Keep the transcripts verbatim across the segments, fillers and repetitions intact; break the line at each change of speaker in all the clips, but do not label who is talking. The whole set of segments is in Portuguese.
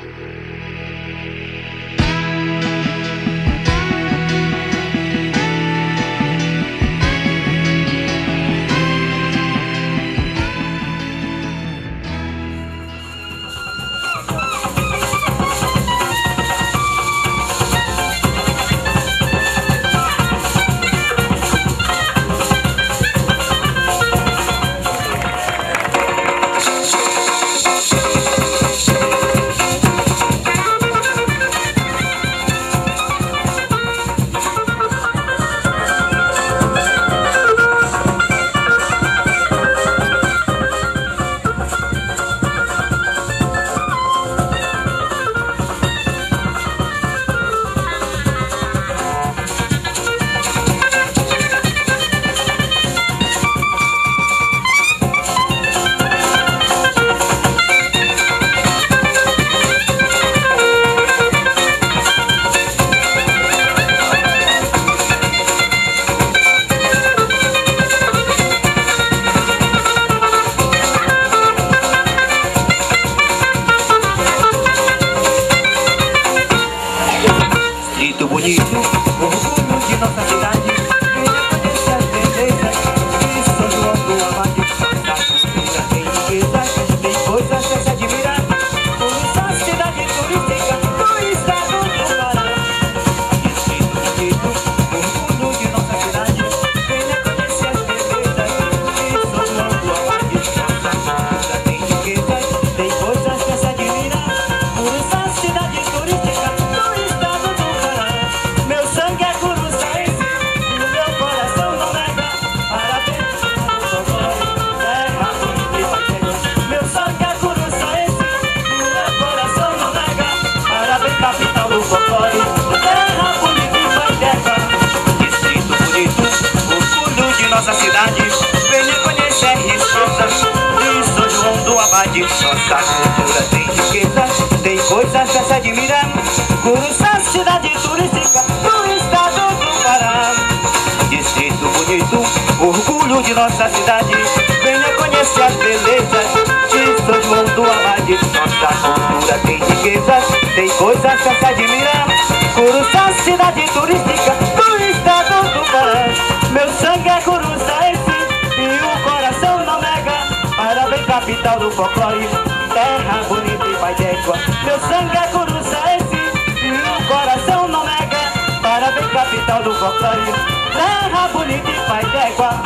Nossa cultura tem riqueza, tem coisas pra se admirar. Curuçá, cidade turística do estado do Pará. Distrito bonito, orgulho de nossa cidade. Venha conhecer as belezas de São João do Abade. Nossa cultura tem riqueza, tem coisas pra se admirar. Curuçá, cidade turística do estado do Pará. Meu sangue é curuçaense e o coração não nega. Parabéns, capital do folclore, terra bonita e pai d'égua. Meu sangue é curuçaense e o coração não nega. Parabéns, capital do folclore, terra bonita e pai d'égua.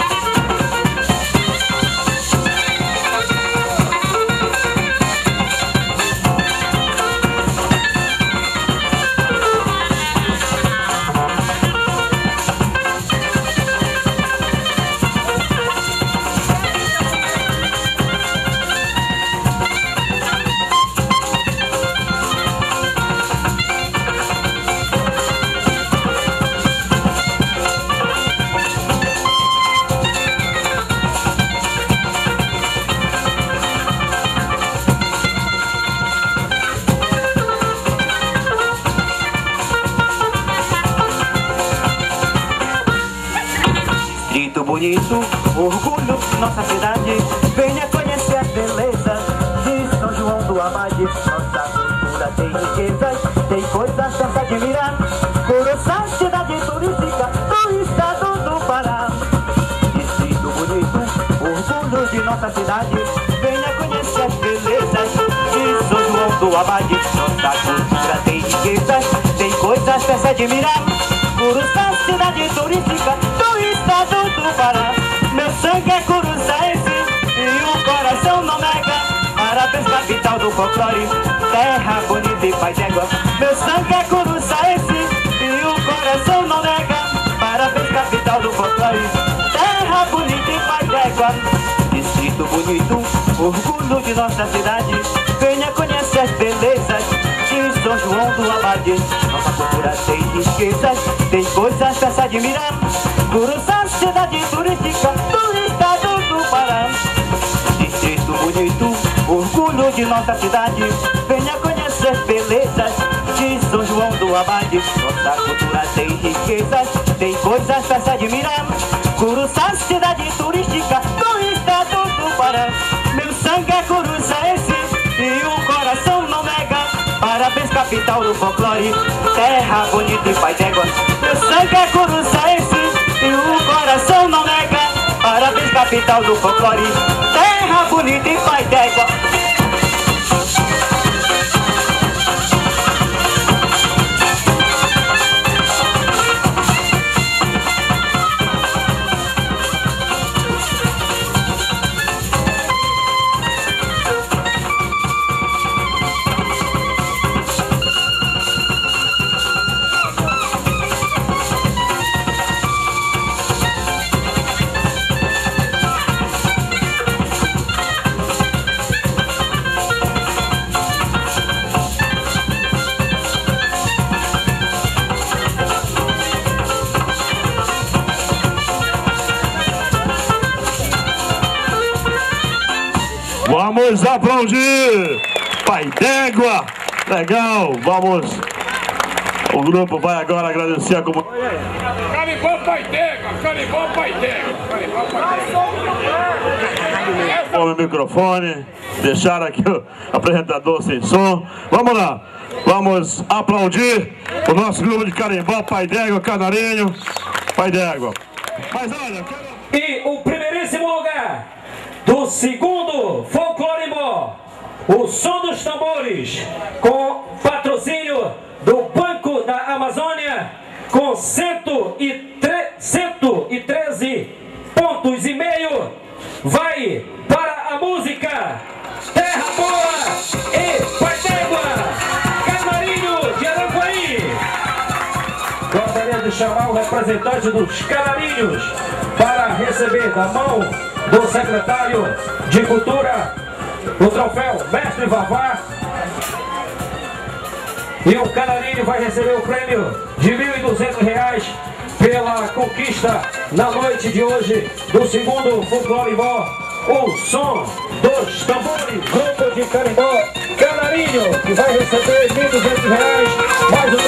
Distrito bonito, orgulho de nossa cidade. Venha conhecer as belezas de São João do Abade. Nossa cultura tem riquezas, tem coisas pra se admirar. Curuçá, cidade turística do estado do Pará. Distrito bonito, orgulho de nossa cidade. Venha conhecer as belezas de São João do Abade. Nossa cultura tem riquezas, tem coisas pra se admirar. Curuçá, cidade turística do estado do Pará. Meu sangue é curuçaense e o coração não nega. Parabéns, capital do folclore, terra bonita e pai d'égua. Meu sangue é curuçaense e o coração não nega. Parabéns, capital do folclore, terra bonita e pai d'égua. Distrito bonito, orgulho de nossa cidade. Venha conhecer as belezas de São João do Abade. Nossa cultura tem riquezas, tem coisas pra se admirar. Curuçá, cidade turística do estado do Pará. Distrito bonito, orgulho de nossa cidade. Venha conhecer as belezas de São João do Abade. Nossa cultura tem riquezas, tem coisas pra se admirar. Curuçá, cidade turística do estado do Pará. Meu sangue é curuçaense e o coração não nega. capital do folclore, terra bonita e pai d'égua. Meu sangue é curuçaense e o coração não nega. Parabéns, capital do folclore, terra bonita e pai d'égua.
Vamos aplaudir! Pai d'égua! Legal! Vamos! O grupo vai agora agradecer a comunidade.
Carimbó Pai d'égua! Carimbó Pai d'égua! Carimbó Pai d'égua!
O microfone, deixar aqui o apresentador sem som. Vamos lá! Vamos aplaudir o nosso grupo de carimbó Pai d'égua, Canarinho, Pai d'égua. Mas olha, quero...
E o primeiríssimo lugar do segundo Folclorimbó, o som dos tambores, com patrocínio do Banco da Amazônia, com cento e treze pontos e meio, vai para a música Terra Boa e Pai d'égua, Canarinho de Aranguaí. Gostaria de chamar o representante dos Canarinhos para receber da mão do secretário de Cultura o troféu Mestre Vavá. E o Canarinho vai receber o prêmio de mil e duzentos reais pela conquista na noite de hoje do segundo Folclorimbó, o som dos tambores, grupo de carimbó Canarinho, que vai receber mil e duzentos reais mais o